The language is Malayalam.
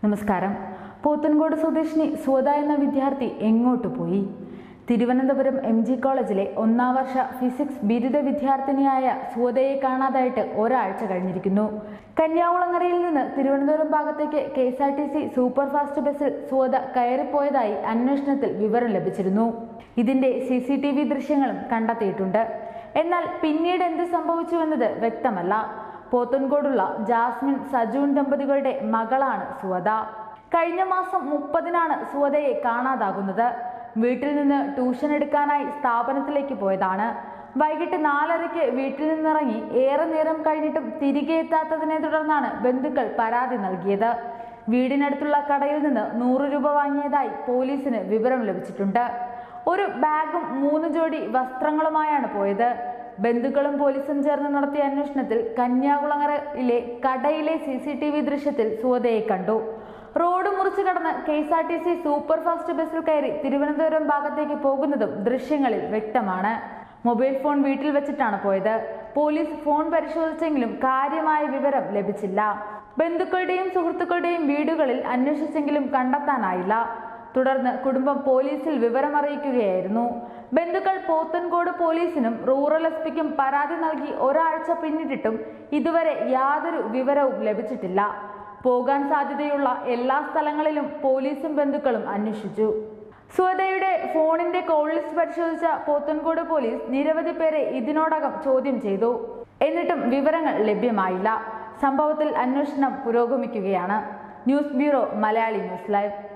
നമസ്കാരം. പോത്തൻകോട് സ്വദേശിനി സുവത എന്ന വിദ്യാർത്ഥി എങ്ങോട്ട് പോയി? തിരുവനന്തപുരം MG കോളേജിലെ 1ാം വർഷ ഫിസിക്സ് ബിരുദ വിദ്യാർത്ഥിനിയായ സുവതയെ കാണാതായിട്ട് ഒരാഴ്ച കഴിഞ്ഞിരിക്കുന്നു. കന്യാകുളങ്ങരയിൽ നിന്ന് തിരുവനന്തപുരം ഭാഗത്തേക്ക് KSRTC സൂപ്പർ ഫാസ്റ്റ് ബസ്സിൽ സുവത കയറിപ്പോയതായി അന്വേഷണത്തിൽ വിവരം ലഭിച്ചിരുന്നു. ഇതിന്റെ CCTV ദൃശ്യങ്ങളും കണ്ടെത്തിയിട്ടുണ്ട്. എന്നാൽ പിന്നീട് എന്ത് സംഭവിച്ചുവെന്നത് വ്യക്തമല്ല. പോത്തൻകോടുള്ള ജാസ്മിൻ സജൂൺ ദമ്പതികളുടെ മകളാണ് സുവത. കഴിഞ്ഞ മാസം 30-നാണ് സുവതയെ കാണാതാകുന്നത്. വീട്ടിൽ നിന്ന് ട്യൂഷൻ എടുക്കാനായി സ്ഥാപനത്തിലേക്ക് പോയതാണ്. വൈകിട്ട് 4:30-ക്ക് വീട്ടിൽ നിന്നിറങ്ങി ഏറെ നേരം കഴിഞ്ഞിട്ടും തിരികെ എത്താത്തതിനെ തുടർന്നാണ് ബന്ധുക്കൾ പരാതി നൽകിയത്. വീടിനടുത്തുള്ള കടയിൽ നിന്ന് 100 രൂപ വാങ്ങിയതായി പോലീസിന് വിവരം ലഭിച്ചിട്ടുണ്ട്. ഒരു ബാഗും 3 ജോഡി വസ്ത്രങ്ങളുമായാണ് പോയത്. ബന്ധുക്കളും പോലീസും ചേർന്ന് നടത്തിയ അന്വേഷണത്തിൽ കന്യാകുളങ്ങരയിലെ കടയിലെ CCTV ദൃശ്യത്തിൽ സുവതയെ കണ്ടു. റോഡ് മുറിച്ചു കടന്ന് KSRTC സൂപ്പർ ഫാസ്റ്റ് ബസ്സിൽ കയറി തിരുവനന്തപുരം ഭാഗത്തേക്ക് പോകുന്നതും ദൃശ്യങ്ങളിൽ വ്യക്തമാണ്. മൊബൈൽ ഫോൺ വീട്ടിൽ വെച്ചിട്ടാണ് പോയത്. പോലീസ് ഫോൺ പരിശോധിച്ചെങ്കിലും കാര്യമായ വിവരം ലഭിച്ചില്ല. ബന്ധുക്കളുടെയും സുഹൃത്തുക്കളുടെയും വീടുകളിൽ അന്വേഷിച്ചെങ്കിലും കണ്ടെത്താനായില്ല. തുടർന്ന് കുടുംബം പോലീസിൽ വിവരമറിയിക്കുകയായിരുന്നു. ബന്ധുക്കൾ പോത്തൻകോട് പോലീസിനും റൂറൽ SP-ക്കും പരാതി നൽകി ഒരാഴ്ച പിന്നിട്ടിട്ടും ഇതുവരെ യാതൊരു വിവരവും ലഭിച്ചിട്ടില്ല. പോകാൻ സാധ്യതയുള്ള എല്ലാ സ്ഥലങ്ങളിലും പോലീസും ബന്ധുക്കളും അന്വേഷിച്ചു. സുവതയുടെ ഫോണിന്റെ കോൾ ലിസ്റ്റ് പരിശോധിച്ച പോത്തൻകോട് പോലീസ് നിരവധി പേരെ ഇതിനോടകം ചോദ്യം ചെയ്തു. എന്നിട്ടും വിവരങ്ങൾ ലഭ്യമായില്ല. സംഭവത്തിൽ അന്വേഷണം പുരോഗമിക്കുകയാണ്. News bureau, Malayali news live.